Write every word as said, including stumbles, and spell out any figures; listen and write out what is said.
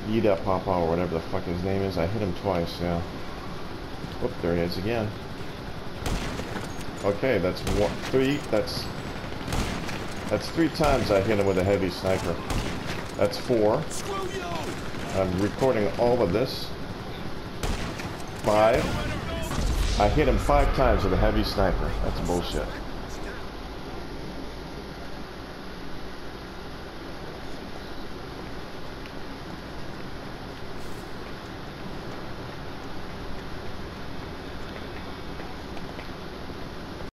Yida Papa or whatever the fuck his name is. I hit him twice, yeah. Whoop, there he is again. Okay, that's one, three, that's, that's three times I hit him with a heavy sniper. That's four. I'm recording all of this. Five. I hit him five times with a heavy sniper. That's bullshit.